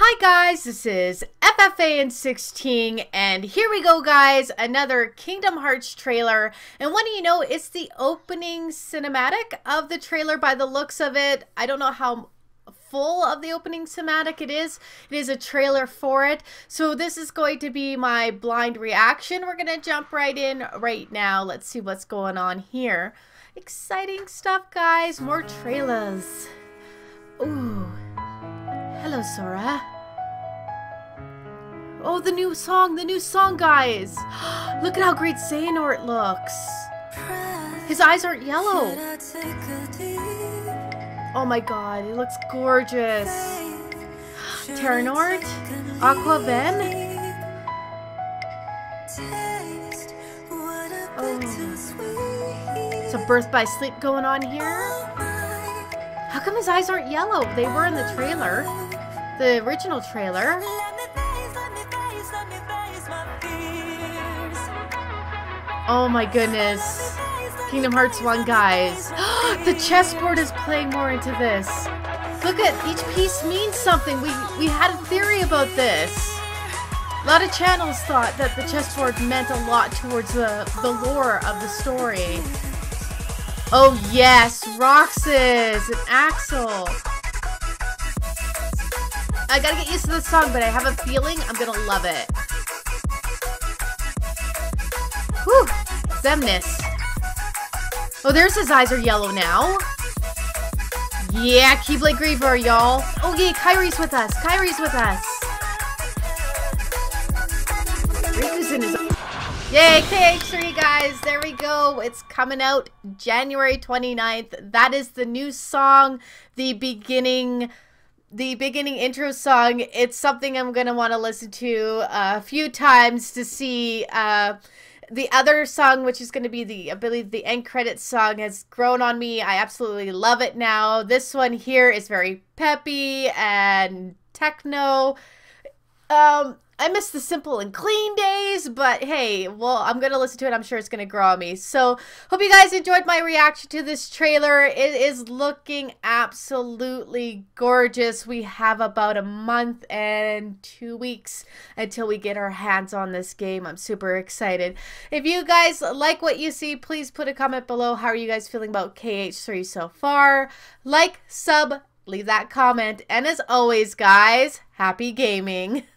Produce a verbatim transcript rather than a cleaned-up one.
Hi guys, this is F F A N sixteen, and here we go guys, another Kingdom Hearts trailer. And what do you know, it's the opening cinematic of the trailer by the looks of it. I don't know how full of the opening cinematic it is. It is a trailer for it. So this is going to be my blind reaction. We're going to jump right in right now. Let's see what's going on here. Exciting stuff guys, more trailers. Ooh. Hello, Sora. Oh, the new song, the new song, guys. Look at how great Xehanort looks. His eyes aren't yellow. Oh my god, he looks gorgeous. Terranort? Aqua Ven? Oh. Some Birth by Sleep going on here. How come his eyes aren't yellow? They were in the trailer. The original trailer. Oh my goodness. Kingdom Hearts one, guys. The chessboard is playing more into this. Look at each piece means something. We we had a theory about this. A lot of channels thought that the chessboard meant a lot towards the, the lore of the story. Oh yes, Roxas and Axel. I gotta get used to this song, but I have a feeling I'm gonna love it. Whew, Zemnis. Oh, there's his eyes are yellow now. Yeah, Keyblade Griever, y'all. Oh yeah, Kyrie's with us. Kyrie's with us. Riku's in his... Yay, K H three guys, there we go. It's coming out January twenty-ninth. That is the new song, the beginning... The beginning intro song. It's something I'm going to want to listen to a few times to see. Uh, the other song, which is going to be the, I believe, the end credits song, has grown on me. I absolutely love it now. This one here is very peppy and techno. Um... I miss the simple and clean days, but hey, well, I'm going to listen to it. I'm sure it's going to grow on me. So, hope you guys enjoyed my reaction to this trailer. It is looking absolutely gorgeous. We have about a month and two weeks until we get our hands on this game. I'm super excited. If you guys like what you see, please put a comment below. How are you guys feeling about K H three so far? Like, sub, leave that comment. And as always, guys, happy gaming.